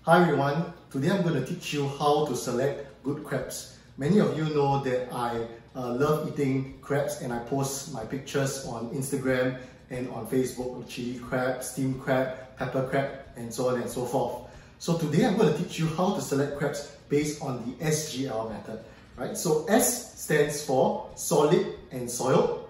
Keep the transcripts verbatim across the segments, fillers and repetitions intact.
Hi everyone, today I'm going to teach you how to select good crabs. Many of you know that I uh, love eating crabs and I post my pictures on Instagram and on Facebook with chili crab, steamed crab, pepper crab and so on and so forth. So today I'm going to teach you how to select crabs based on the S G L method. Right? So S stands for solid and soiled,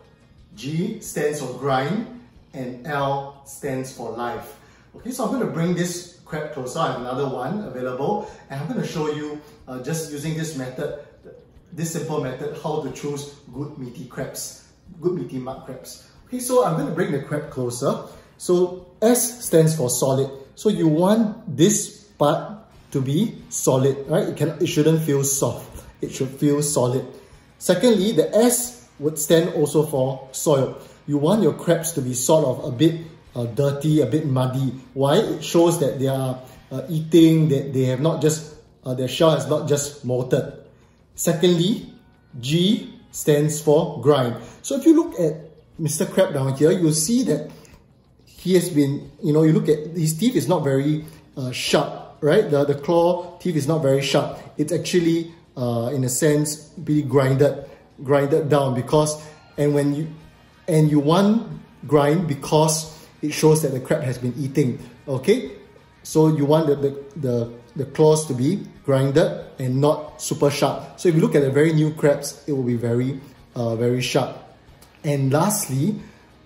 G stands for grind, and L stands for live. Okay, so I'm going to bring this crab closer. I have another one available and I'm going to show you uh, just using this method, this simple method, how to choose good meaty crabs, good meaty mud crabs. Okay, so I'm going to bring the crab closer. So S stands for solid. So you want this part to be solid, right? It, can, it shouldn't feel soft. It should feel solid. Secondly, the S would stand also for soiled. You want your crabs to be sort of a bit uh, dirty, a bit muddy. Why? It shows that they are uh, eating, that they have not just, uh, their shell has not just molted. Secondly, G stands for grind. So if you look at Mister Crab down here, you'll see that he has been, you know, you look at his teeth is not very uh, sharp, right? The, the claw teeth is not very sharp. It's actually, uh, in a sense, be grinded, grinded down because, and when you, and you want grind because it shows that the crab has been eating, okay? So you want the, the, the, the claws to be grinded and not super sharp. So if you look at the very new crabs, it will be very, uh, very sharp. And lastly,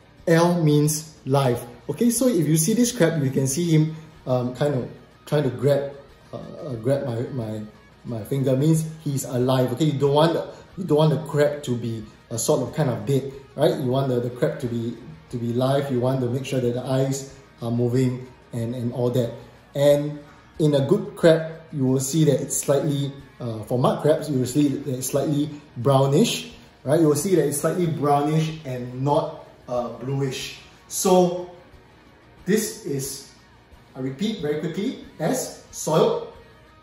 L means live. Okay, so if you see this crab, you can see him um, kind of trying to grab, uh, uh, grab my, my, my finger. Means he's alive. Okay, you don't want you don't want the crab to be a sort of kind of dead, right? You want the, the crab to be to be live. You want to make sure that the eyes are moving and and all that. And in a good crab, you will see that it's slightly uh, for mud crabs. You will see that it's slightly brownish, right? You will see that it's slightly brownish and not uh, bluish. So this is, I repeat very quickly, S, soiled,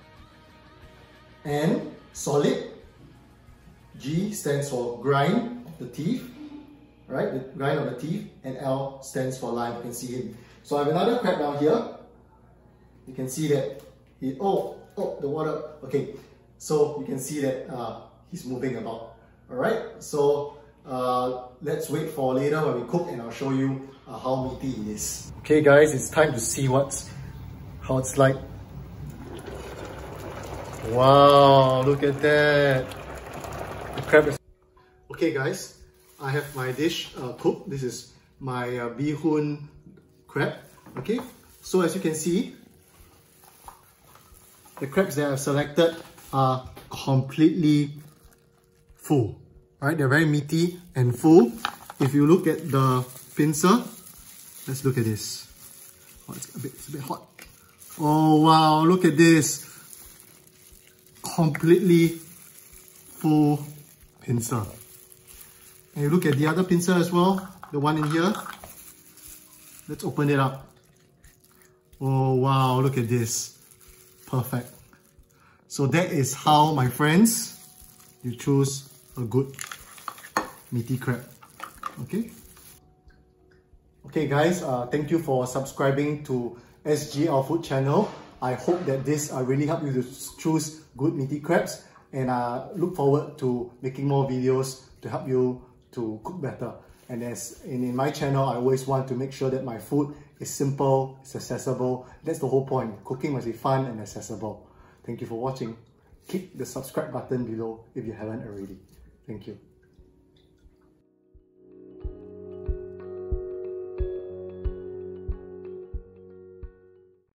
N, solid, G stands for grind of the teeth, right? The grind of the teeth, and L stands for live. You can see him. So I have another crab down here. You can see that he, oh, oh, the water. Okay, so you can see that uh, he's moving about. All right, so uh, let's wait for later when we cook, and I'll show you uh, how meaty it is. Okay, guys, it's time to see what's how it's like. Wow, look at that. The crab is... Okay, guys, I have my dish uh, cooked. This is my uh, bee hoon crab. Okay, so as you can see, the crabs that I've selected are completely full. Right, they're very meaty and full. If you look at the pincer, let's look at this. Oh, it's a bit, it's a bit hot. Oh wow, look at this. Completely full pincer. And you look at the other pincer as well, the one in here. Let's open it up. Oh wow, look at this. Perfect. So that is how, my friends, you choose a good meaty crab. Okay? Okay guys, uh, thank you for subscribing to S G L Food channel. I hope that this uh, really helped you to choose good meaty crabs, and I uh, look forward to making more videos to help you to cook better. And as in, in my channel, I always want to make sure that my food is simple, it's accessible. That's the whole point. Cooking must be fun and accessible. Thank you for watching. Click the subscribe button below if you haven't already. Thank you.